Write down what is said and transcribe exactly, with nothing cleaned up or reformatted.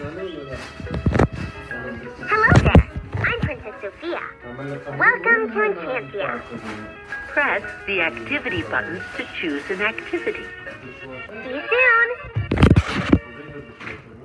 Hello there. I'm Princess Sophia. Welcome to Enchantia. Press the activity buttons to choose an activity. See you soon.